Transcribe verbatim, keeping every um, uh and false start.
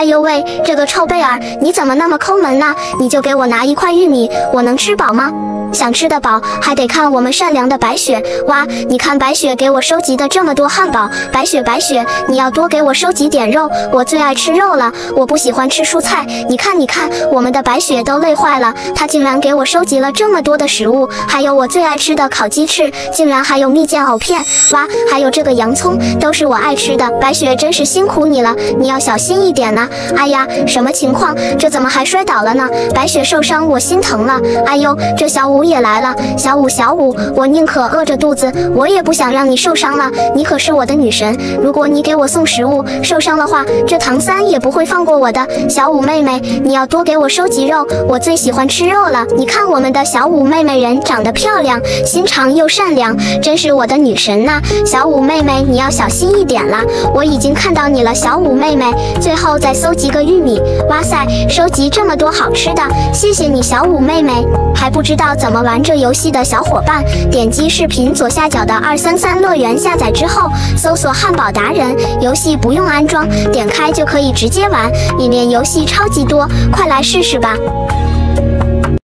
哎呦喂，这个臭贝尔，你怎么那么抠门呢？你就给我拿一块玉米，我能吃饱吗？想吃得饱，还得看我们善良的白雪。哇，你看白雪给我收集的这么多汉堡，白雪白雪，你要多给我收集点肉，我最爱吃肉了，我不喜欢吃蔬菜。你看你看，我们的白雪都累坏了，她竟然给我收集了这么多的食物，还有我最爱吃的烤鸡翅，竟然还有蜜饯藕片，哇，还有这个洋葱，都是我爱吃的。白雪真是辛苦你了，你要小心一点呢。哎呀，什么情况？这怎么还摔倒了呢？白雪受伤，我心疼了。哎呦，这小五也来了，小五小五，我宁可饿着肚子，我也不想让你受伤了。你可是我的女神，如果你给我送食物受伤的话，这唐三也不会放过我的。小五妹妹，你要多给我收集肉，我最喜欢吃肉了。你看我们的小五妹妹人长得漂亮，心肠又善良，真是我的女神呐。小五妹妹，你要小心一点啦，我已经看到你了，小五妹妹。最后再搜集个玉米，哇塞，收集这么多好吃的，谢谢你，小五妹妹。还不知道怎么玩这游戏的小伙伴，点击视频左下角的二三三乐园下载之后，搜索汉堡达人，游戏不用安装，点开就可以直接玩，里面游戏超级多，快来试试吧。